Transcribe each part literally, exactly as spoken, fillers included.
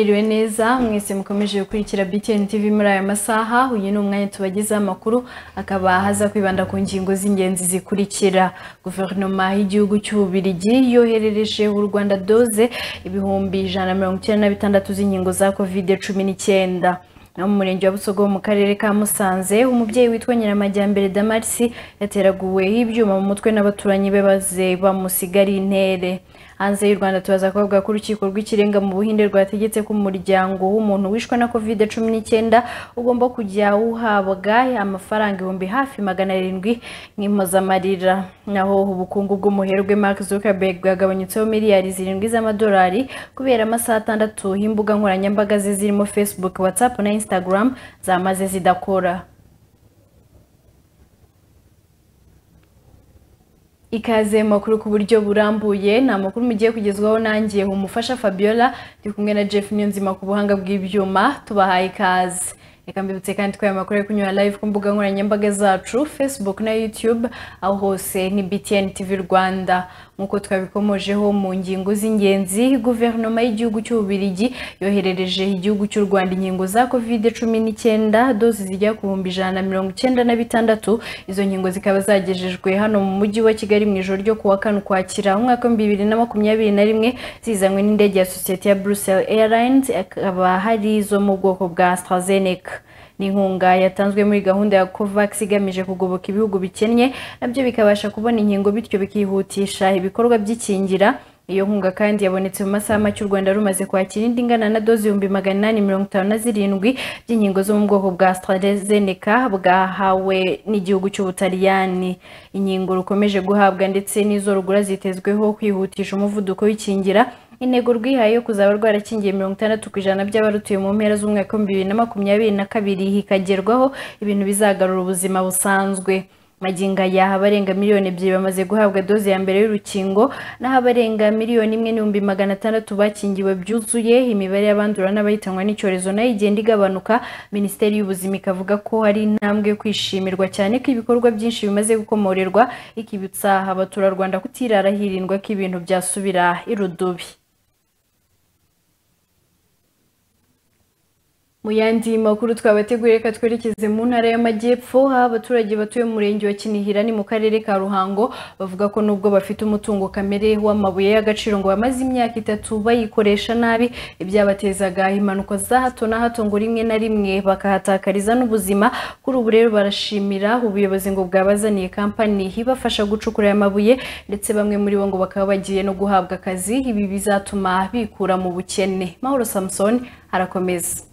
mwiriwe neza mwese mukomeje gukurikira B T N T V muri aya masaha. Uyu ni umwanya tubagize amakuru akaba haza kwibanda ku ngingo z'ingenzi zikurikira. Guverinoma y'igihugu cy'Ububirigi yoherereje u Rwanda doze ibihumbi ijana na mirongo icyenda na bitandatu z'inkingo za covid cumi n'icyenda. No mu murenge wa Busogo mu karere ka Musanze, umubyeyi witwa Nyiramajyambere Damarisi yateraguwe ibyuma mu mutwe n'abaturanyi be baze bamusigari intere. Hanze y'u Rwanda tubaza kuvuga ko urukiko rw'ikirenga mu Buhinde rwategetse ko umuryango w'umuntu wishwe na covid cumi n'icyenda ugomba kujya uhabwa amafaranga ibihumbi hafi magana arindwi nk'impozamarira. Naho ubukungu bw'umuherwe Mark Zuckerberg bwagabanyutseho miliyari zirindwi z'amadolari kubera amasaha atandatu y'imbuga nkoranyambaga ze zirimo Facebook, WhatsApp na Instagram zamaze zidakora. Ikaze makuru ku buryo burambuye na makuru mugiye kugezwaho nangiye umufasha Fabiola ndi kumwe na Jeff Nyonzima ku buhanga bw'ibyuma. Tubahaye ikaze. Reka mbibutse kandi ko aya makuru ari kunyura live ku mbuga nkoranyambaga zacu Facebook na YouTube, aho hose ni B T N T V Rwanda. Nkuko twabikomojeho mu ngingo z'ingenzi, guverinoma y'igihugu cy'Ububirigi yoherereje igihugu cy'u Rwanda inkingo za covid cumi n'icyenda dozi zijya ku bihumbi ijana na mirongo icyenda na bitandatu. Izo nkingo zikaba zagejejwe hano mu mujyi wa Kigali mu ijoro ryo kuwa kane Ukwakira umwaka wa bibiri na makumyabiri na rimwe, zizanywe n'indege ya sosiyete ya Brussels Airlines, akaba hari izo mu bwoko bwa AstraZeneca. N'inkunga yatanzwe muri gahunda ya COVAX igamije kugoboka ibihugu bikennye nabyo bikabasha kubona inkingo, bityo bikihutisha ibikorwa by'ikingira. Iyo nkunga kandi yabonetse mu masaha make u Rwanda rumaze kwakira indi ingana na dozi ibihumbi magana inani mirongo itanu na zirindwi by'inkingo zo mu bwoko bwa AstraZeneca bwahawe n'igihugu cy'Ubutaliyani. Inkingo rukomeje guhabwa ndetse n'izo rugura zitezweho kwihutisha umuvuduko w'ikingira. Intego rwihaye yo kuzaba rwarakingiye mirongo itandatu ku ijana by'abarutuye mu mpera z'umwaka wa bibiri na makumyabiri na kabiri hikagerwaho ibintu bizagarura ubuzima busanzwe. Maginga ya abarenga miliyoni ebyiri bamaze guhabwa doze ya mbere y'urukingo, naho abarenga miliyoni imwe n'ibihumbi magana atandatu bakingiwe byuzuye. Imibare y'abandura n'abahitanwa n'icyorezo nayo igenda igabanuka. Minisiteri y'Ubuzima ikavuga ko hari intambwe yo kwishimirwa cyane ko ibikorwa byinshi bimaze gukomorerwa, ikibutsa abaturarwanda kutirara hirindwa ko ibintu byasubira irudubi. Mu yandi makuru twabateguriye ka twerekeze mu ntara y'Amajyepfo, abaturage batuye mu murenge wa Kinihira ni mu karere ka Ruhango bavuga ko nubwo bafite umutungo kamere w'amabuye y'agaciro ngo bamaze imyaka itatu bayikoresha nabi, ibyabatezaga impanuka za hato na hato ngo rimwe na rimwe bakahatakariza n'ubuzima. Kuri ubu rero barashimira ubuyobozi ngo bwabazaniye kampani ibafasha gucukura aya mabuye, ndetse bamwe muri bo ngo bakaba bagiye no guhabwa akazi. Ibi bizatuma bikura mu bukene. Mahoro Samson arakomeza.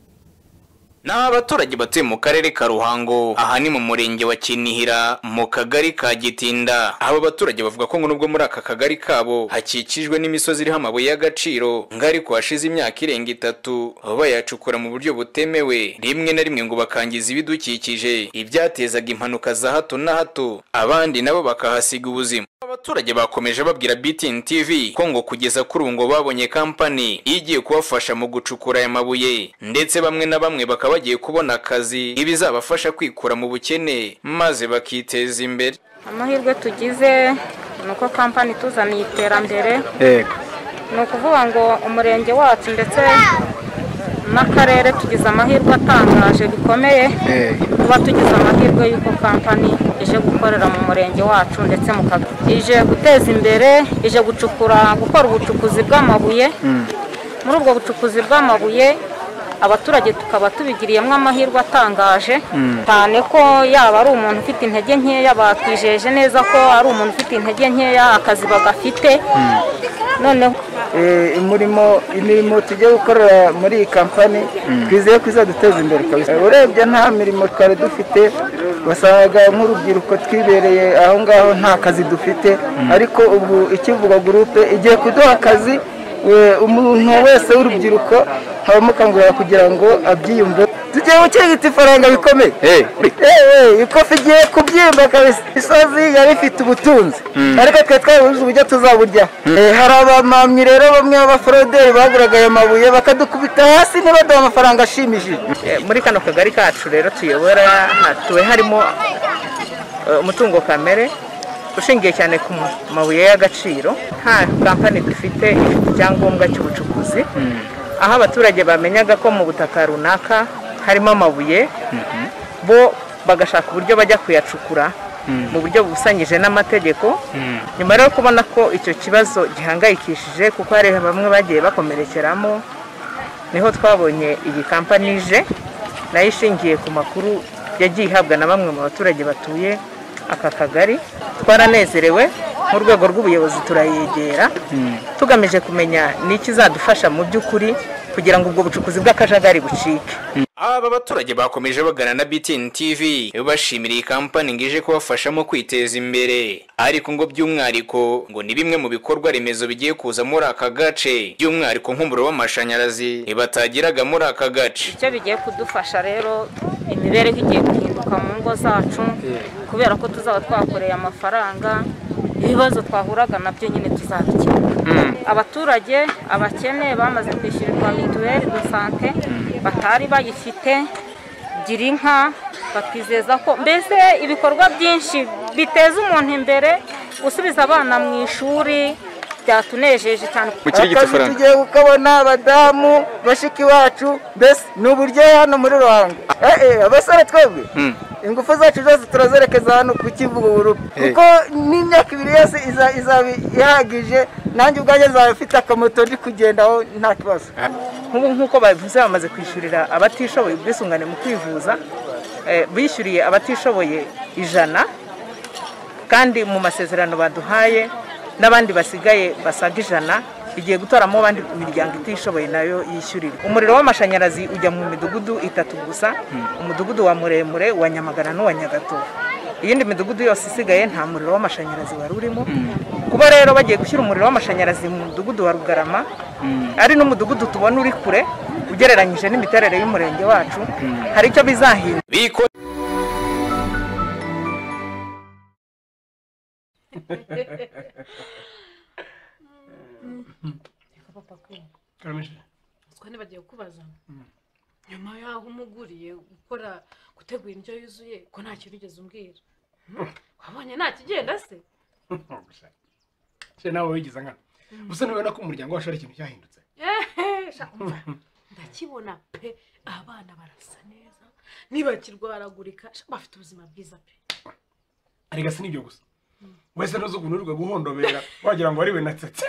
Na abaturage batuye mu karere ka Ruhango, aha ni mu murenge wa Kinihira mu kagari ka Gitinda. Aba baturage bavuga ko ngo nubwo muri aka kagari kabo hakikijwe n'imisozi iriho amabuye y'agaciro, ngari ko hashize imyaka irenga itatu bayacukura mu buryo butemewe, rimwe na rimwe ngo bakangiza ibidukikije, ibyatezaga impanuka za hato na hato, abandi nabo bakahasiga ubuzima. Abaturage bakomeje babwira B T N T V ko ngo kugeza kuri ubu ngo babonye kampani igiye kubafasha mu gucukura aya mabuye, ndetse bamwe na bamwe bakaba bagiye kubona akazi ibizabafasha kwikura mu bukene maze bakiteza imbere. Amahirwe tugize nuko kampani tuzaniye iterambere, ni ukuvuga ngo umurenge wacu ndetse n'akarere tugize amahirwe atangaje bikomeye kuba tugize amahirwe y'uko kampani ije gukorera mu murenge wacu ndetse mu kagari, ije guteza imbere, ije gucukura gukora ubucukuzi bw'amabuye. Muri ubwo bucukuzi bw'amabuye abaturage tukaba tubigiriyemo amahirwe atangaje cyane ko yaba ari umuntu ufite intege nkeya, batwijeje neza ko ari umuntu ufite intege nkeya akazi bagafite. Noneho imurimo imirimo tujye gukorera muri iyi kampani twizeye ko izaduteza imbere kabisa. Urebye nta mirimo twari dufite, wasangaga nk'urubyiruko twibereye aho ngaho nta kazi dufite, ariko ubu ikivuga groupe igiye kuduha akazi. Umuntu wese w'urubyiruko habamukangurira kugira ngo abyiyumve. Tugiye gukirigita ifaranga bikomeye. Eh ikofi igiye kubyimba kabisa. Isozi yari ifite ubutunzi, ariko twe twabuze uburyo tuzaburya. Hari abamamyi rero bamwe b'abaforoderi baguraga aya mabuye bakadukubita hasi nibaduha amafaranga ashimishije. Muri kano kagari kacu rero tuyobora hatuwe harimo umutungo kamere ushingiye cyane ku mabuye y'agaciro. Nta kampani dufite ifite icyangombwa cy'ubucukuzi, aho abaturage bamenyaga ko mu butaka runaka harimo amabuye bo bagashaka uburyo bajya kuyacukura mu buryo busanyije n'amategeko. Nyuma rero kubona ko icyo kibazo gihangayikishije kuko hari bamwe bagiye bakomerekeramo, niho twabonye iyi kampani ije nayo ishingiye ku makuru yagiye ihabwa na bamwe mu baturage batuye aka kagari. Twaranezerewe mu rwego rw'ubuyobozi turayegera tugamije kumenya n'iki zadufasha mu by'ukuri kugira ngo ubwo bucukuzi bw'akajagari bucike. Aba baturage bakomeje bagana na B T N T V bashimira iyi kampani ngije kubafashamo kwiteza imbere, ariko ngo by'umwariko ngo ni bimwe mu bikorwa remezo bigiye kuza muri aka gace, by'umwariko nk'umuriro w'amashanyarazi batagiraga muri aka gace. Icyo bigiye kudufasha rero, imibereho igiye guhinduka mu ngo zacu kubera ko tuzaba twakoreye amafaranga, ibibazo twahuraga nabyo nyine tuzabikemura. Abaturage abakene bamaze kwishyurirwa mituweli de sante batari bayifite, gira inka, bakizeza ko mbese ibikorwa byinshi biteza umuntu imbere, gusubiza abana mu ishuri byatunejeje cyane. Akazi tugiye kukabona abadamu bashiki wacu, mbese ni uburyo hano muri Ruhango. Eh abasore twebwe ingufu zacu zose turazerekeza hano ku Kivubu, kuko n'imyaka ibiri yose izaba ihagije, nanjye ubwanjye nzaba mfite akamoto ndi kugendaho nta kibazo. Nk'uko babivuze bamaze kwishyurira abatishoboye ubwisungane mu kwivuza, bishyuriye abatishoboye ijana, kandi mu masezerano baduhaye n'abandi basigaye basaga ijana bigiye gutoramo abandi imiryango itishoboye nayo yishyurira. Umuriro w'amashanyarazi ujya mu midugudu itatu gusa, umudugudu wa Muremure, wa Nyamagana n'uwa Nyagatovu. Iyindi midugudu yose isigaye nta muriro w'amashanyarazi wari urimo. Kuba rero bagiye gushyira umuriro w'amashanyarazi mu mudugudu wa Rugarama, ari n'umudugudu tubona uri kure ugereranyije n'imiterere y'umurenge wacu, hari icyo bizahindura. Karamisha twane bagiye kubaza nyuma yaho umuguriye gukora gutegura indyo yuzuye ko nta kintu ugeze umbwira. Wabonye nta kigenda se? Se nawe wigiza nkana gusa nubona ko umuryango wacu ari ikintu cyahindutse. Eh sha ndakibona pe, abana barasa neza nibakirwaragurika bafite ubuzima bwiza pe. Arega si nibyo gusa wese nozo gunurirwa guhondobera wagira ngo ari we natsetse.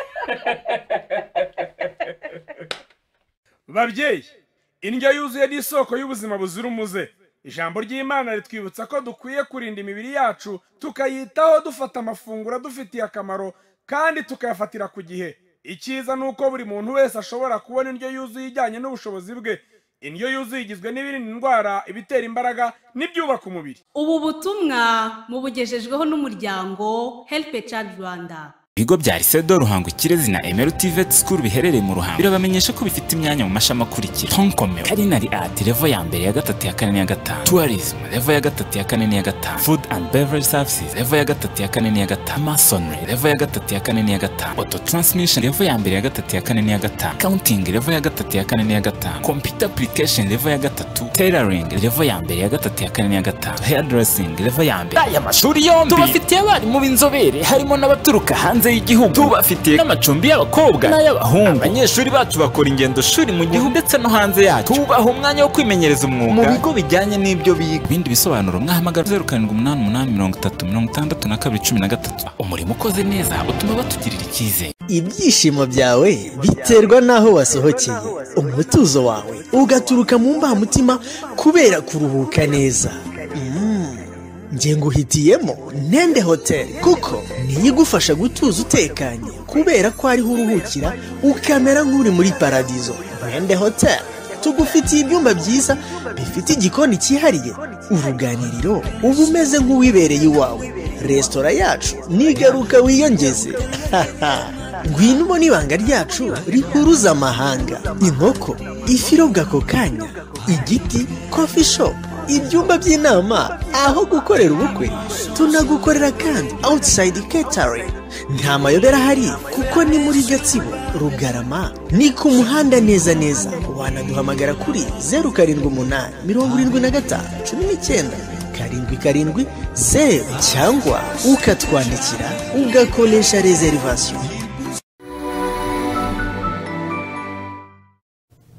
Babyeyi, indyo yuzuye ni isoko y'ubuzima buzira umuze. Ijambo ry'Imana ritwibutsa ko dukwiye kurinda imibiri yacu tukayitaho dufata amafunguro dufitiye akamaro kandi tukayafatira ku gihe. Icyiza nuko buri muntu wese ashobora kubona indyo yuzuye ijyanye n'ubushobozi bwe. Indyo yuzuye igizwe n'ibirinda indwara, ibitera imbaraga n'ibyubaka umubiri. Ubu butumwa mubugejejweho n'umuryango Help a Child Rwanda. Ibigo bya Risedo Ruhango Kirezi na Emeru T V E T School biherereye mu Ruhango birabamenyesha ko bifite imyanya mu mashami akurikira: Tonkomero, Culinary Art level ya mbere ya gatatu ya kane ya gatanu, Tourism level ya gatatu ya kane ya gatanu, Food and Beverage Services level ya gatatu ya kane ya gatanu, Masonry level ya gatatu ya kane ya gatanu, Auto Transmission level ya mbere ya gatatu ya kane ya gatanu, Accounting level ya gatatu ya kane ya gatanu, Computer Application level ya gatatu, Tailoring level ya mbere ya gatatu ya kane ya gatanu, Hairdressing level ya mbere. Aya mashuri yombi tubafitiye abarimu b'inzobere harimo n'abaturuka hanze y'igihugu. Tubafitiye n'amacumbi y'abakobwa n'ay'abahungu. Abanyeshuri bacu bakora ingendo shuri mu gihugu ndetse no hanze yacu. Tubaha umwanya wo kwimenyereza umwuga mu bigo bijyanye n'ibyo biga. Ibindi bisobanuro mwahamagara zero karindwi umunani umunani mirongo itatu mirongo itandatu na kabiri cumi na gatatu. Umurimo ukoze neza utuma batugirira icyizere. Ibyishimo byawe biterwa naho wasohokeye, umutuzo wawe ugaturuka mu mbamutima kubera kuruhuka neza. Ngiye nguhitiyemo Nende Hotel kuko niyo igufasha gutuza utekanye kubera ko ariho uruhukira ukamera nk'uri muri paradizo. Nende Hotel tugufitiye ibyumba byiza bifite igikoni cyihariye, uruganiriro uba umeze nk'uwibereye iwawe. Resitora yacu nigaruka wiyongeze. Ngwino ubona ibanga ryacu rihuruza amahanga: inkoko, ifirobwa ako kanya, igiti, coffee shop, ibyumba by'inama, aho gukorera ubukwe. Tunagukorera kandi outside catering. Nta mayobera hari kuko ni muri Gatsibo, Rugarama, ni ku muhanda neza neza. Wanaduhamagara kuri zero karindwi umunani mirongo irindwi na gatanu cumi n'icyenda karindwi karindwi zeru cyangwa ukatwandikira ugakoresha reservation.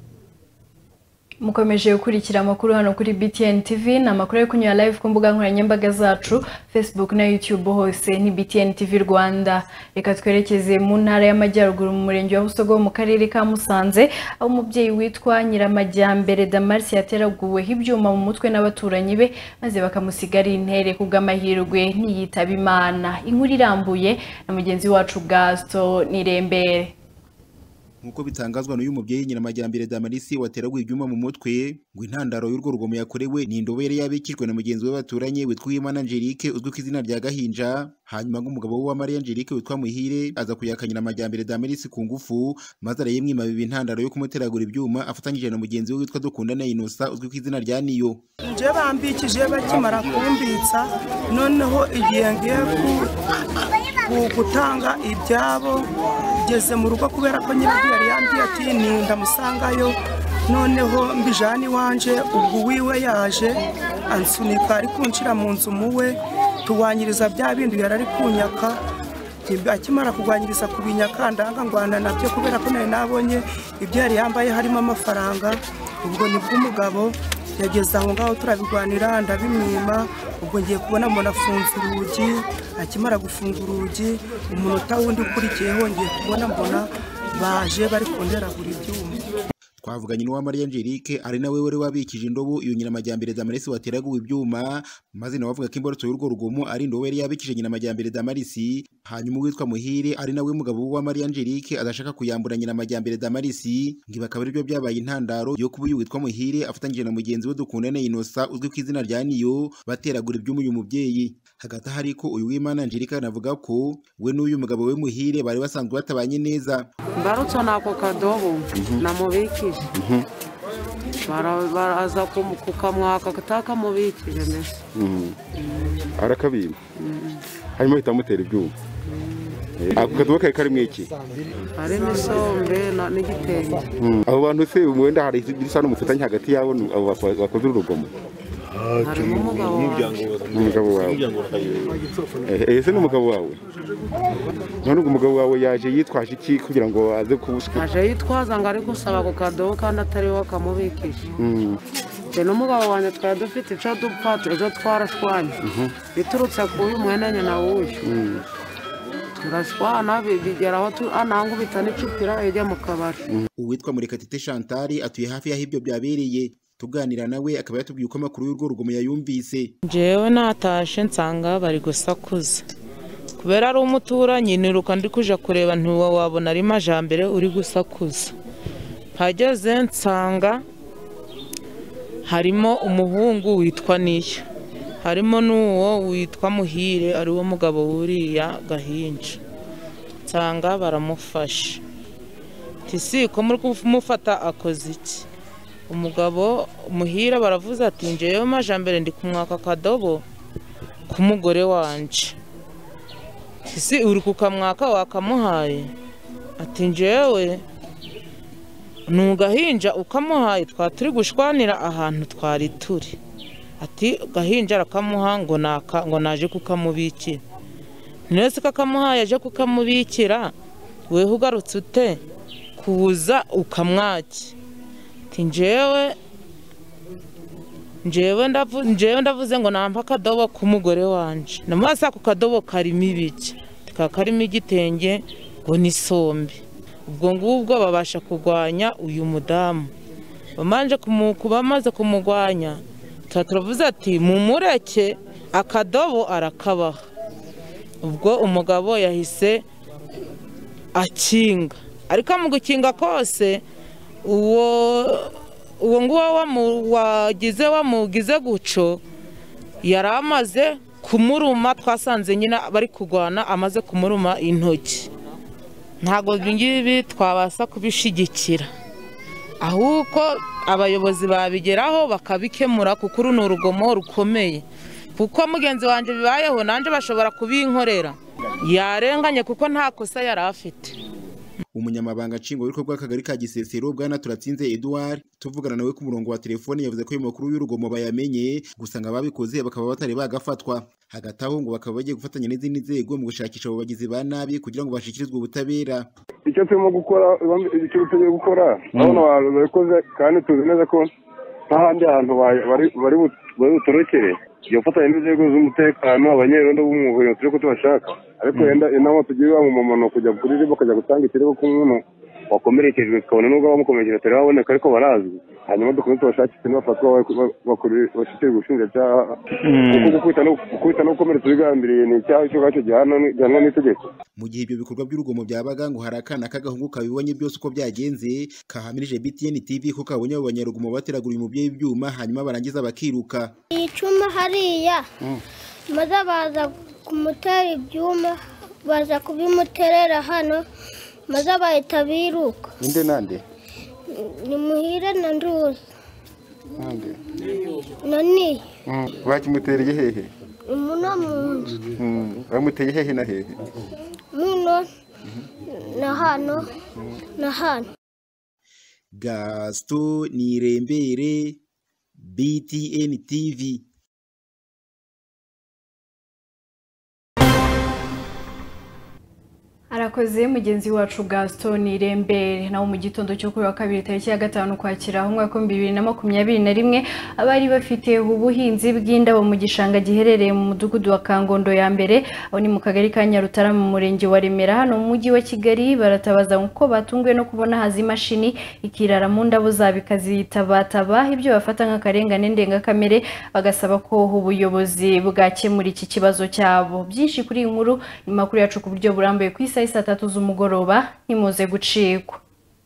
Mukomeje gukurikira amakuru hano kuri B T N T V na makuru yo kunyura live ku mbuga nkoranyambaga zacu Facebook na YouTube hose ni B T N T V Rwanda. Reka twerekeze mu ntara y'Amajyaruguru mu murenge wa Busogo mu karere ka Musanze aho umubyeyi witwa Nyiramajyambere Damarisi yateraguwe ibyuma mu mutwe n'abaturanyi be maze bakamusigara intere kubw'amahirwe ntiyitaba Imana. Inkuru irambuye na mugenzi wacu Gasto Nirembere. Nkuko bitangazwa n'uyu mubyeyi Nyiramajyambere Damarisi wateraguwe ibyuma mu mutwe ngo intandaro y'urwo rugomo yakorewe ni indobere yabikijwe na mugenzi we baturanye witwa Uwimana Angelique uzwi ku izina rya Gahinja. Hanyuma ng'umugabo we wa Maria Angelique witwa Muhire aza kuyaka Nyiramajyambere Damarisi ku ngufu maze arayemwima bibi intandaro yo kumuteragura ibyuma afatanyije na mugenzi we witwa Dukundana Innocent uzwi ku izina rya Niyo. Nje bambikije bakimara kumbitsa noneho igihe ngiye ku gutanga ibyabo geze mu rugo kubera ko nyiragiye yari yambwiye ati ninda musangayo noneho mbijani wanje ubwo wiwe yaje ansunika ari kunshira mu nzu muwe tuwanyiriza bya bintu yarari kunyaka akimara kugwanyiriza kubinyaka ndanga ngwana nabyo kubera ko nari nabonye ibyo yari yambaye harimo amafaranga ubwo nibwo umugabo yageze aho ngaho turabigwanira ndabimwima ubwo ngiye kubona mbona afunze urugi akimara gufunga urugi umunota wundi ukurikiyeho ngiye kubona mbona baje bari kunderagura ibyuma. Twavuganye n'uwa Maria Angelique ari nawe wari wabikije indobo iyo Nyiramajyambere Damarisi wateraguwe ibyuma maze nawe avuga ko imbarutso y'urwo rugomo ari indobo yari yabikije Nyiramajyambere Damarisi. Hanyuma witwa Muhire ari nawe mugabo wa Maria Angelique adashaka kuyambura Nyiramajyambere Damarisi ngo bakaba aribyo byabaye intandaro yo kuba uyu witwa Muhire afatanyije na mugenzi we Dukundana Innocent uzwi ku izina rya Niyo bateragura ibyuma uyu mubyeyi. Hagati hariko uyu Uwimana Angelique anavuga ko we n'uyu mugabo we Muhire bari basanzwe batabanye neza. Mbarutso nako kadobo namubikije baraza kukamwaka kataka mubikije nese arakabima hanyuma bitamutera ibyuma. Ako kadobo kari karimo iki? Hari n'isombe n'igitenge. Abo bantu se mwenda hari isa n'umufatanye hagati yabo abo bakoze urugomo? Harimo umugabo wawe. Ese n'umugabo wawe? None umugabo wawe yaje yitwaje iki kugira ngo aze kubushika? Aje yitwaza ngo ari gusaba ku kadobo kandi atari we akamubikije. Je n'umugabo wanjye twari dufite ico dupfa ejo twarashwanye biturutse ku uyu mwenanye na wuyu turashwana bigeraho anangu bitana icupira ijya mu kabari. Uwitwa Murekatete Chantal atuye hafi ya hibyo byabereye tuganira nawe akaba yatubwiye uko amakuru y'urwo rugomo yayumvise. Jewe natashe nsanga bari gusakuza kubera ari umuturanyi niruka ndi kuja kureba ntuwa wabona ari Majambere uri gusakuza. Hageze nsanga harimo umuhungu witwa Niyo harimo n'uwo witwa Muhire ari wo mugabo wuriya Gahinja. Nsanga baramufasha tisi ko muri kumufata akoze iki. Umugabo Muhira baravuze ati njewe Majambere ndi kumwaka kadobo kumugore wanje. Tisi uri kukamwaka wakamuhaye? Ati njewe nugahinja ukamuhaye twaturi gushwanira ahantu twari turi. Ati Gahinja arakamuha ngo naka ngo naje kukamubikira. Nese kakamuhaye aje kukamubikira wewe ugarutse ute kuza ukamwaki? Njewe njewe ndavuze njewe ndavuze ngo nampa kadobo kumugore wanje namasa ku kadobo karimo ibiki karimo igitenge ngo ni sombe. Ubwo ngubwo babasha kugwanya uyu mudamu bamanje kumukuba maze kumugwanya turavuze ati mumureke akadobo arakabaha. Ubwo umugabo yahise akinga ariko mu gukinga kose uwo uwo nguwo wagize wamugize guco yaramaze kumuruma. Twasanze nyina bari kugwana amaze kumuruma intoki. Ntago ngibi twabasa kubishigikira ahubwo abayobozi babigeraho bakabikemura kuko uru n'urugomo rukomeye kuko mugenzi wanje bibayeho nanje bashobora kubinkorera yarenganye kuko nta kosa yari afite. Umunyamabanga nshingwabikorwa w'akagari ka Gisesero bwana Turatsinze Edouard tuvugana nawe ku murongo wa telefone yavuze ko ayo makuru y'urugomo bayamenye gusa ngo ababikoze bakaba batari bagafatwa. Hagati aho ngo bakaba bagiye gufatanya n'izindi nzego mu gushakisha abo bagizi ba nabi kugira ngo bashikirizwe ubutabera. Icyo turimo gukora icyo tugiye gukora abana babikoze kandi tuzi neza ko nk'ahandi hantu bari butorokere yofatanya n'inzego z'umutekano abanyerondo b'umwuga turi ko tubashaka ariko yenda inama tugira mu mamano kujya kuri ribo bakajya gutanga ikirego k'umuntu wakomerekejwe tukabona nubwo bamukomerekeje atari baboneka ariko barazwi hanyuma dukomeze tubashakishe nibafatwa bashyikirijwe ubushinjacyaha kuko gukubita no gukomeretsa ubigambiriye ni icyaha cyo gacyo gihanwa n'itegeko. Mu gihe ibyo bikorwa by'urugomo byabaga ngo hari akana k'agahungu kabibonye byose uko byagenze kahamirije B T N T V ko kabonye abo banyarugomo bateraguye umubyeyi ibyuma hanyuma barangiza bakiruka. Icuma hariya maze baza kumutera ibyuma baza kubimuterera hano maze bahita biruka. Inde nande? Ni Muhire na Nduzi. Nande? Nani? Bakimutereye hehe? Muno munzu. Bamuteye hehe na hehe? Muno na hano na hano. Gaston Nirembere, B T N T V. Arakoze mugenzi wacu Gaston Nirembere nawo mu gitondo cyo kuri wa kabiri tariki ya gatanu kwakira umwaka wa bibiri na makumyabiri na rimwe abari bafite ubuhinzi bw'indabo mu gishanga giherereye mu mudugudu wa Kangondo ya mbere aho ni mu kagari ka Nyarutarama mu murenge wa Remera hano mu mujyi wa Kigali baratabaza uko batunguwe no kubona hazi imashini ikirara mu ndabo zabikazitabataba ibyo bafata nk'akarengane ndengakamere bagasaba ko ubuyobozi bwakemura iki kibazo cyabo. Byinshi kuri inkuru ni makuru yacu ku buryo burambuye ku isa saa tatu z'umugoroba ntimuze gucikwa.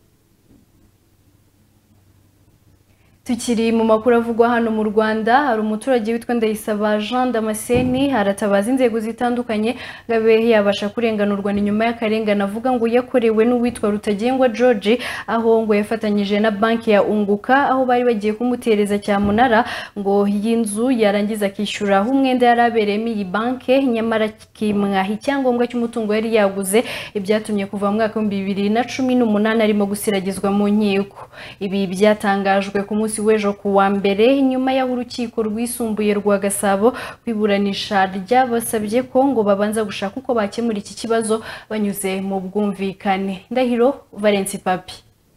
Tukiri mu makuru avugwa hano mu Rwanda hari umuturage witwa Ndayisaba Jean Damascene haratabaza inzego zitandukanye gabe yabasha kurenganurwa ni nyuma y'akarengane avuga ngo yakorewe n'uwitwa Rutagengwa George aho ngo yafatanyije na banki ya Unguka aho bari bagiye kumutereza cyamunara ngo y'inzu yarangiza kishyura umwenda yarabereyemo iyi banki nyamara kimwahi icyangombwa cy'umutungo yari yaguze ibyatumye kuva mu mwaka wa bibiri na cumi n'umunani arimo gusiragizwa mu nkiko. Ibi byatangajwe ku munsi wejo kuwa mbere nyuma ya urukiko rwisumbuye rwa Gasabo kwiburanisha ryabasabye ko ngo babanza gushaka uko bakemura iki kibazo banyuze mu bwumvikane. Ndahiro Valence Papi.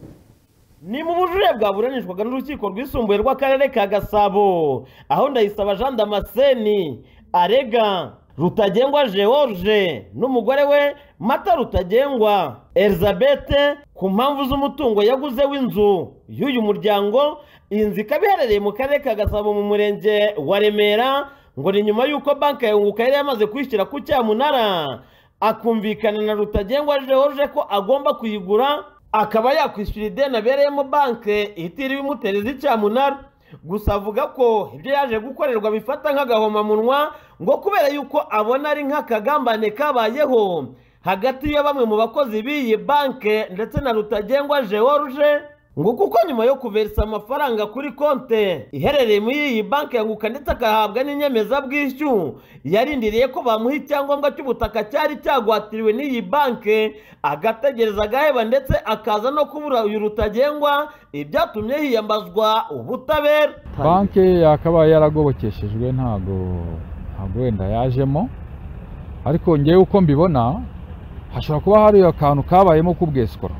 Ni mu bujurire bwaburanishwaga n'urukiko rwisumbuye rw'akarere ka Gasabo aho Ndayisaba Jean Damascene arega Rutagengwa George n'umugore we Mata Rutagengwa Elizabeth ku mpamvu z'umutungo yaguze w'inzu y'uyu muryango. Inzu ikaba iherereye mu karere ka Gasabo mu murenge wa Remera ngo ni nyuma y'uko banki ya Unguka yari yamaze kwishyira ku cyamunara akumvikana na Rutagengwa George ko agomba kuyigura akaba yakwishyura ideni abereyemo banki itiriwe imutereza icyamunara. Gusa avuga ko ibyo yaje gukorerwa bifata nk'agahomamunwa ngo kubera yuko abona ari nk'akagambane kabayeho hagati ya bamwe mu bakozi b'iyi banki ndetse na Rutagengwa George ngo kuko nyuma yo kuverisa amafaranga kuri konte iherereye muri iyi banki ya Unguka ndetse akahabwa n'inyemezabwishyu yarindiriye ko bamuha icyangombwa cy'ubutaka cyari cyagwatiriwe n'iyi banki agategereza agaheba ndetse akaza no kubura uyu Rutagengwa ibyatumye hiyambazwa ubutabera. Banki yakabaye yaragobokeshejwe ntago ntago wenda yajemo ariko ngewe uko mbibona hashobora kuba hari akantu kabayemo kubwesukora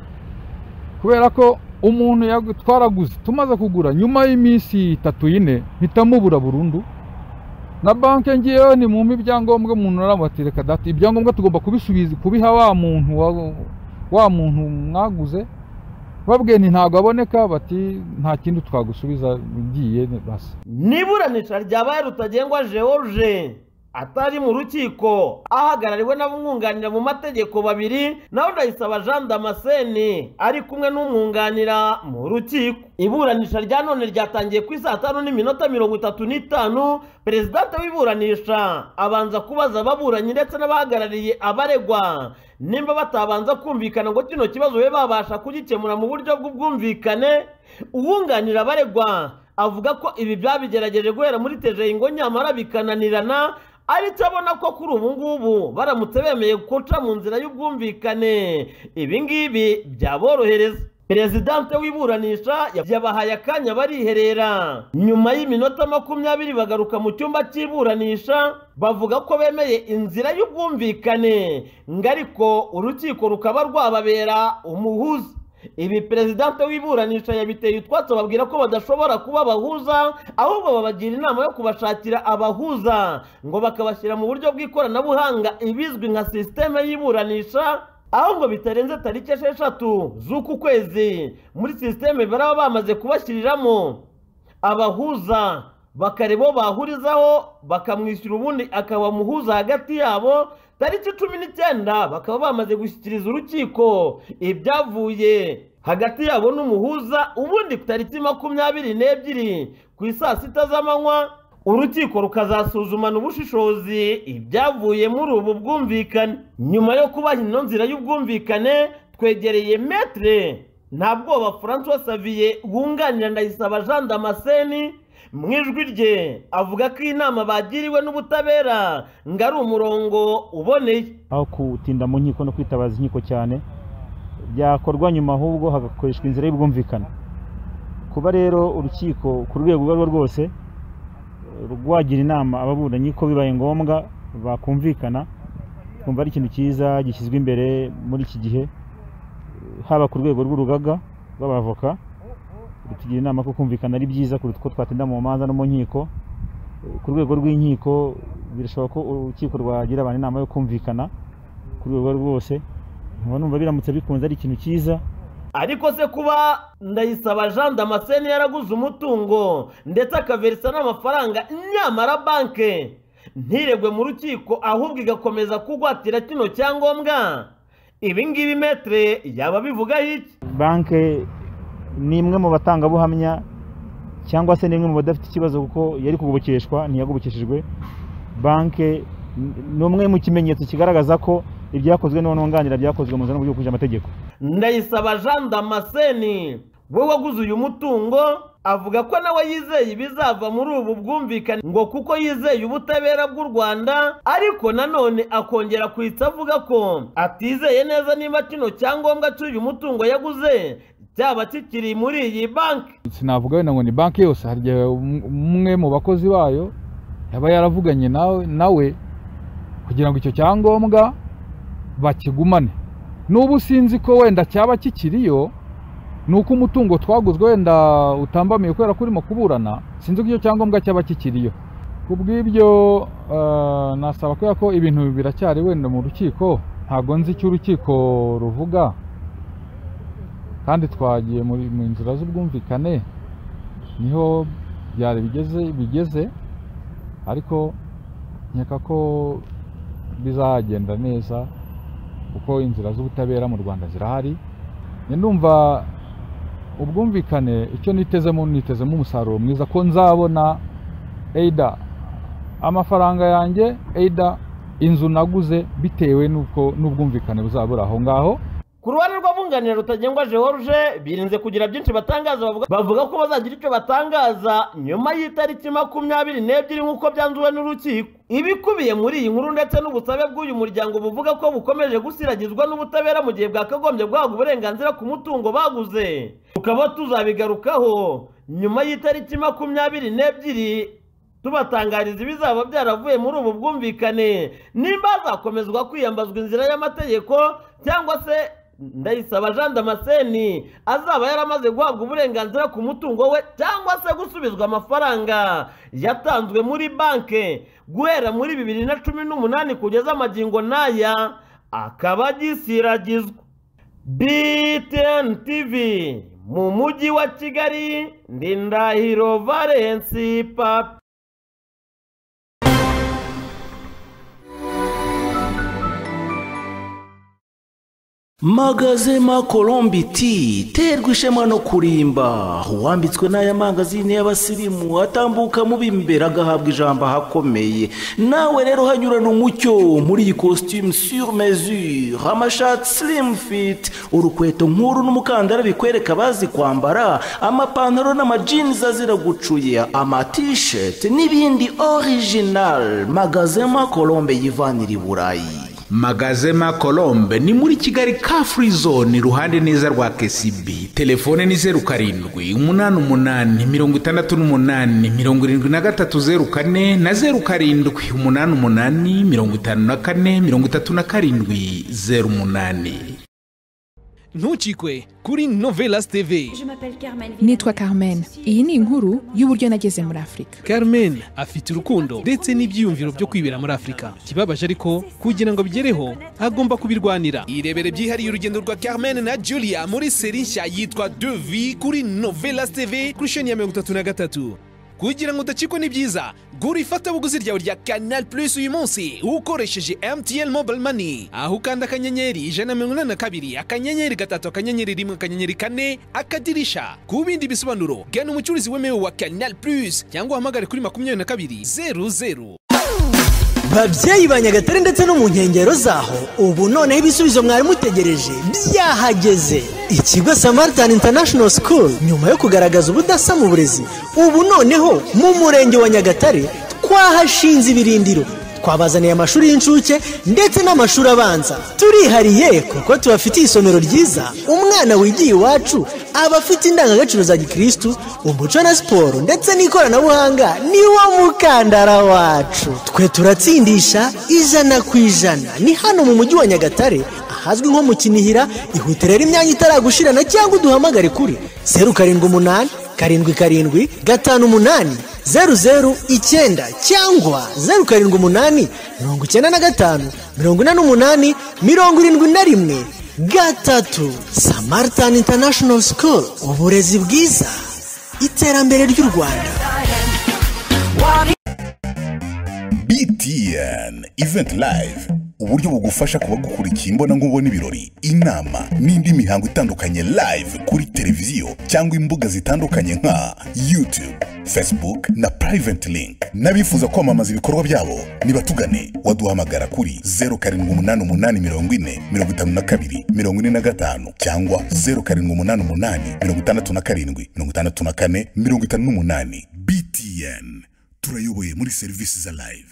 kubera ko umuntu yagutwaraguze tumaze kugura nyuma y'iminsi itatu ine hitamubura burundu na banki ngiyeyo ni mu ibyangombwa umuntu aramutereka data ibyangombwa tugomba kubisubiza kubiha wa muntu wa, wa muntu mwaguze babwiye nti ntago aboneka bati nta kindi twagusubiza ngiye basi. Niburanisha ryabaye Rutagengwa George atari mu rukiko ahagarariwe n'abumwunganira mu mategeko babiri naho Ndayisaba Jean Damascene ari kumwe n'umwunganira mu rukiko. Iburanisha rya none ryatangiye ku saa tanu n'iminota mirongo itatu n'itanu. Perezidante w'iburanisha abanza kubaza ababuranyi ndetse n'abahagarariye abaregwa nimba batabanza kumvikana ngo kino kibazo be babasha kugikemura mu buryo bw'ubwumvikane. Uwunganira abaregwa avuga ko ibi byabigerageje guhera muri teje ngo nyamara bikananirana ariko abona ko kuri ubu ngubu baramutse bemeye guca mu nzira y'ubwumvikane ibi ngibi byaborohereza. Perezidante w'iburanisha yabahaye akanya bariherera nyuma y'iminota makumyabiri bagaruka mu cyumba cy'iburanisha bavuga ko bemeye inzira y'ubwumvikane ngo ariko urukiko rukaba rwababera umuhuza. ibi perezidante w'iburanisha yabiteye utwatsi babwira ko badashobora kuba abahuza ahubwo babagira inama yo kubashakira abahuza ngo bakabashyira mu buryo bw'ikoranabuhanga ibizwi nka sisiteme y'iburanisha ahubwo bitarenze tariki esheshatu z'uku kwezi muri sisiteme baraba bamaze kubashyiriramo abahuza bakareba bahurizaho bakamwishyura ubundi akaba muhuza hagati yabo tariki cumi n'icyenda bakaba bamaze gushyikiriza urukiko ibyavuye hagati yabo n'umuhuza ubundi tariki makumyabiri n'ebyiri ku isaa sita z'amanywa urukiko rukazasuzumana ubushishozi ibyavuye muri ubu bwumvikane. Nyuma yo kubaha ino nzira y'ubwumvikane twegereye metre ntabwoba François Xavier wunganira Ndayisaba Jean Damascene mu ijwi rye avuga ko inama bagiriwe n'ubutabera ngo ari umurongo uboneye aho kutinda mu nkiko no kwitabaza inkiko cyane byakorwa nyuma ahubwo hagakoreshwa inzira y'ubwumvikane. Kuba rero urukiko ku rwego rwo rwose rwagira inama ababuranyi ko bibaye ngombwa bakumvikana kumva ari ikintu cyiza gishyizwe imbere muri iki gihe haba ku rwego rw'urugaga rw'abavoka tugira inama ko kumvikana ari byiza kuruta ko twatinda mu manza no mu nkiko. Ku rwego rw'inkiko birashoboka ko urukiko rwagira abantu inama yo kumvikana ku rwego rwose numva biramutse bikunze ari ikintu cyiza. Ariko se kuba Ndayisaba Jean Damascene yaraguze umutungo ndetse akaverisa n'amafaranga nyamara banke ntiregwe mu rukiko ahubwo igakomeza kugwatira kino cyangombwa ibi ngibi metre yaba bivuga iki? Banke ni imwe mu batangabuhamya cyangwa se ni imwe mu badafite ikibazo kuko yari kugobokeshwa ntiyagobokeshejwe. Banke ni umwe mu kimenyetso kigaragaza ko ibyakozwe n'ubunganira byakozwe mu buryo bwuje amategeko. Ndayisaba Jean Damascene we waguze uyu mutungo avuga ko nawe yizeye ibizava muri ubu bwumvikane ngo kuko yizeye ubutabera bw'u Rwanda, ariko nanone akongera kwitsa avuga ko atizeye neza niba kino cyangombwa cy'uyu mutungo yaguze cyaba kikiri muri iyi banki. Sinavuga wenda ngo ni banki yose, hari igihe umwe mu bakozi bayo yaba yaravuganye nawe nawe kugira ngo icyo cyangombwa bakigumane. N'ubu sinzi ko wenda cyaba kikiriyo nuko umutungo twaguzwe wenda utambamiye kubera ko urimo kuburana, sinzi ko icyo cyangombwa cyaba kikiriyo. Kubw'ibyo uh, nasaba ko yako ibintu biracyari wenda mu rukiko, ntago nzi icyo urukiko ruvuga kandi twagiye mu nzira z'ubwumvikane niho byari bigeze bigeze ariko nkeka ko bizagenda neza kuko inzira z'ubutabera mu Rwanda zirahari. Ndumva ubwumvikane icyo nitezemo nitezemo umusaruro mwiza ko nzabona eida amafaranga yanjye eida inzu naguze bitewe nuko n'ubwumvikane buzabura aho ngaho. Ku ruhande rw'abunganira Rutagengwa George birinze kugira byinshi batangaza, bavuga bavuga ko bazagira icyo batangaza nyuma y'itariki makumyabiri n'ebyiri nk'uko byanzuwe n'urukiko. Ibikubiye muri iyi nkuru ndetse n'ubusabe bw'uyu muryango buvuga ko bukomeje gusiragizwa n'ubutabera mu gihe bwakagombye guhabwa uburenganzira ku mutungo baguze, tukaba tuzabigarukaho nyuma y'itariki makumyabiri n'ebyiri tubatangariza ibizaba byaravuye muri ubu bwumvikane, nimba hazakomezwa kwiyambazwa inzira y'amategeko cyangwa se Ndayisaba Jean Damascene azaba yaramaze guhabwa uburenganzira ku mutungo we cyangwa se gusubizwa amafaranga yatanzwe muri banke guhera muri bibiri na cumi n'umunani kugeza amagingo n'aya akaba gisiragizwa. B T N T V mu mujyi wa Kigali, ndi Ndahiro Valence Papi. Magazema Colombiti terwa ishema no kurimba, uwambitswe n'aya mangazini y'abasirimu atambuka mu bimbera agahabwa ijambo hakomeye. Nawe rero hanyurana umucyo muri iyi costume sur mesure, amashati slim fit, urukweto nkuru n'umukandara bikwereka bazi kwambara, amapantaro n'amajinzi azira gucuya, ama t-shirt n'ibindi original. Magazema Colombe yivanira i Burayi. Magazema Colombe ni muri Kigali ka free zone iruhande neza rwa K C B. Telefone ni zeru karindwi umunani umunani mirongo itandatu n'umunani mirongo irindwi na gatatu zeru kane na zeru karindwi umunani umunani mirongo itanu na kane mirongo itatu na karindwi zeru umunani. ntucikwe kuri Novelas T V. Nitwa Carmen. Iyi ni inkuru y'uburyo nageze muri Afrika. Carmen afite urukundo ndetse n'ibyiyumviro byo kwibera muri Afrika. Kibabaje ariko kugira ngo bigereho agomba kubirwanira. Irebere byihariye urugendo rwa Carmen na Julia muri seri nshya yitwa Deux Vies kuri Novelas T V kuri chaîne ya mirongo itatu na gatatu. Kugira ngo udacikwe ni byiza, gura ifatabuguzi ryawe rya Canal Plus uyu munsi ukoresheje M T N Mobile Money, aho ukanda akanyenyeri ijana na mirongo inani na kabiri akanyenyeri gatatu akanyenyeri rimwe akanyenyeri kane akadirisha. Ku bindi bisobanuro gana umucuruzi wemewe wa Canal Plus cyangwa uhamagare kuri makumyabiri na kabiri zeru zeru. Babyeyi ba Nyagatare ndetse no mu nkengero zaho, ubu noneho ibisubizo mwari mutegereje byahageze. Ikigo Samaritan International School nyuma yo kugaragaza ubudasa mu burezi, ubu noneho mu murenge wa Nyagatare twahashinze ibirindiro. Twabazaniye amashuri y'incuke ndetse n'amashuri abanza. Turihariye kuko tubafitiye isomero ryiza. Umwana wigiye iwacu aba afite indangagaciro za Gikristu, umuco na siporo ndetse n'ikoranabuhanga niwo mukandara wacu. Twe turatsindisha ijana ku ijana. Ni hano mu mujyi wa Nyagatare ahazwi nko mu Kinihira. Ihute rero imyanya itaragushirana cyangwa uduhamagare kuri zeru karindwi umunani karindwi karindwi gatanu umunani zeru zeru icyenda cyangwa zeru karindwi umunani mirongo icyenda na gatanu mirongo ine n'umunani mirongo irindwi na rimwe gatatu. Samaritan International School, uburezi bwiza, iterambere ry'u Rwanda. B T N Event Live, uburyo bugufasha kuba gukurikiye imbona nkubona ibirori, inama n'indi mihango itandukanye live kuri televiziyo cyangwa imbuga zitandukanye nka YouTube, Facebook na Private Link. Nabifuza kwamamaza ibikorwa byabo nibatugane, waduhamagara kuri zeru karindwi umunani umunani mirongo ine mirongo itanu na kabiri mirongo ine na gatanu cyangwa zeru karindwi umunani umunani mirongo itandatu na karindwi mirongo itandatu na kane mirongo itanu n'umunani. B T N, turayoboye muri serivisi za live.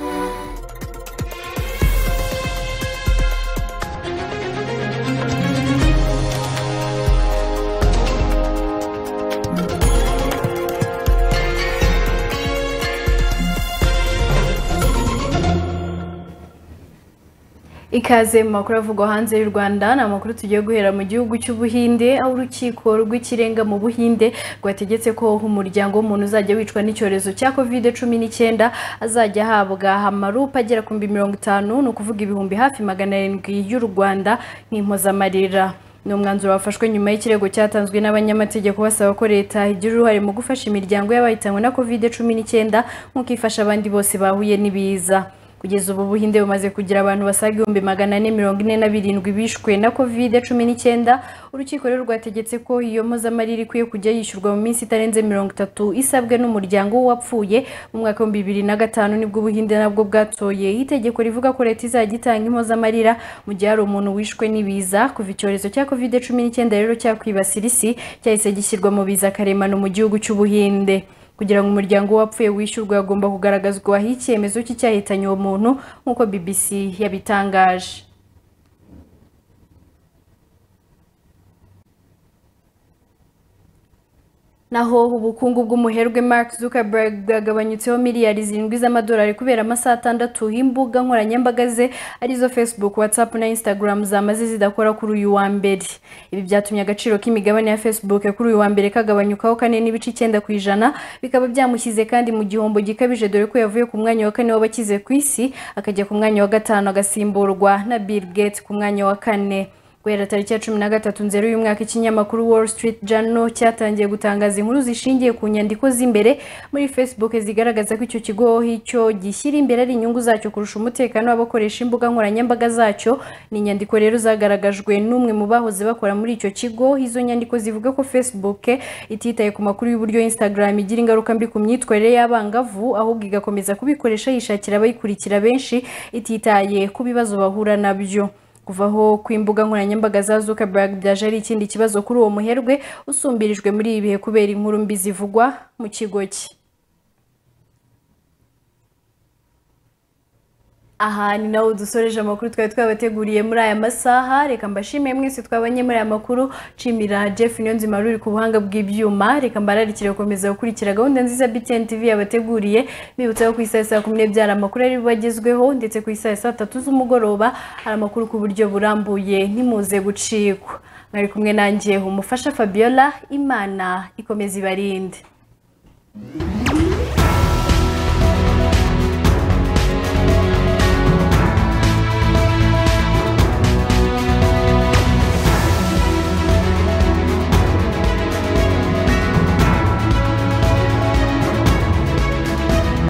Ikaze mu makuru avugwa hanze y'u Rwanda. Ni amakuru tugiye guhera mu gihugu cy'Ubuhinde, aho urukiko rw'ikirenga mu Buhinde rwategetse ko umuryango w'umuntu uzajya wicwa n'icyorezo cya covid cumi n'icyenda azajya ahabwa amarupa agera ku mirongo itanu, ni ukuvuga ibihumbi hafi magana arindwi y'u Rwanda nk'impozamarira. Ni umwanzuro wafashwe nyuma y'ikirego cyatanzwe n'abanyamategeko basaba ko leta igira uruhare mu gufasha imiryango y'abahitanwe na covid cumi n'icyenda nk'uko ifasha abandi bose bahuye n'ibiza. Kugeza ubu Buhinde bumaze kugira abantu basaga ibihumbi magana ane mirongo ine na birindwi bishwe na covid cumi n'icyenda. Urukiko rero rwategetse ko iyo mpozamarira ikwiye kujya yishyurwa mu minsi itarenze mirongo itatu isabwe n'umuryango w'uwapfuye. Mu mwaka wa bibiri na gatanu nibwo Buhinde nabwo bwatoye itegeko rivuga ko leta izajya itanga impozamarira mu gihe hari umuntu wishwe n'ibiza. Kuva icyorezo cya covid cumi n'icyenda rero cyakwibasira isi, cyahise gishyirwa mu biza karemano mu gihugu cy'Ubuhinde. Kugira ngo umuryango wapfuye wishyurwe agomba kugaragazwa aho icyemezo cy'cyahitanye uwo muntu nk'uko B B C yabitangaje. Naho ubukungu bw'umuherwe Mark Zuckerberg bwagabanyutseho miliyari zirindwi z'amadolari kubera amasaha atandatu imbuga nkoranyambaga ze arizo Facebook, WhatsApp na Instagram zamaze zidakora kuri uyu wa mbere. Ibi byatumye agaciro k'imigabane ya Facebook kuri uyu wa mbere kagabanyukaho kane n'ibice icyenda ku ijana, bikaba byamushyize kandi mu gihombo gikabije dore ko yavuye ku mwanya wa kane w'abakize ku isi akajya ku mwanya wa gatanu agasimburwa na Bill Gates ku mwanya wa kane. Guhera tariki ya cumi na gatatu nzeri uyu mwaka ikinyamakuru Wall Street Journal cyatangiye gutangaza inkuru zishingiye ku nyandiko z'imbere muri Facebook zigaragaza ko icyo kigo icyo gishyira imbere ari inyungu zacyo kurusha umutekano w'abakoresha imbuga nkoranyambaga zacyo. Ni inyandiko rero zagaragajwe n'umwe mu bahoze bakora muri icyo kigo. Izo nyandiko zivuga ko Facebook ititaye ku makuru y'uburyo Instagram igira ingaruka mbi ku myitwarire y'abangavu, ahubwo igakomeza kubikoresha yishakira abayikurikira benshi ititaye ku bibazo bahura nabyo. Kuvaho kw'imbuga nkoranyambaga za Zuckerberg byaje ari ikindi kibazo kuri uwo muherwe usumbirijwe muri ibi bihe kubera inkuru mbi zivugwa mu kigo cye. Aha ni naho dusoreje amakuru twari twabateguriye muri aya masaha. Reka mbashimiye mwese twabanye muri aya makuru. Nshimira Jeff Niyonzima ruri ku buhanga bw'ibyuma. Reka mbararikire gukomeza gukurikira gahunda nziza B T N T V yabateguriye. Bibutsa ko ku isaha saa kumi n'ebyiri hari amakuru ari bagezweho, ndetse ku isaha saa tatu z'umugoroba hari amakuru ku buryo burambuye ntimuze gucikwa. mwari kumwe nanjye umufasha Fabiola, Imana ikomeza ibarinde.